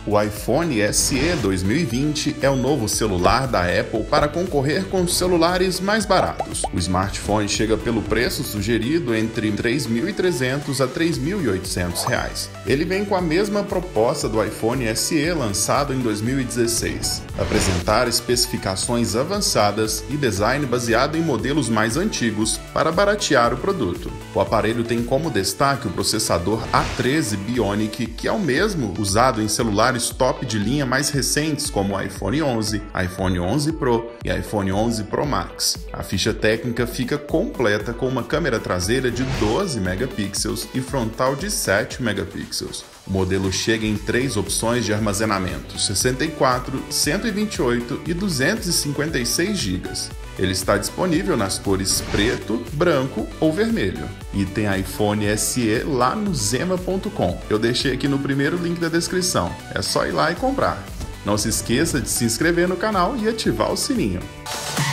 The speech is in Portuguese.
O iPhone SE 2020 é o novo celular da Apple para concorrer com celulares mais baratos. O smartphone chega pelo preço sugerido entre R$ 3.300 a R$ 3.800. Ele vem com a mesma proposta do iPhone SE lançado em 2016: apresentar especificações avançadas e design baseado em modelos mais antigos para baratear o produto. O aparelho tem como destaque o processador A13 Bionic, que é o mesmo usado em celulares top de linha mais recentes como o iPhone 11, iPhone 11 Pro e iPhone 11 Pro Max. A ficha técnica fica completa com uma câmera traseira de 12 megapixels e frontal de 7 megapixels. O modelo chega em 3 opções de armazenamento: 64, 128 e 256 GB. Ele está disponível nas cores preto, branco ou vermelho. E tem iPhone SE lá no Zema.com. Eu deixei aqui no primeiro link da descrição. É só ir lá e comprar. Não se esqueça de se inscrever no canal e ativar o sininho.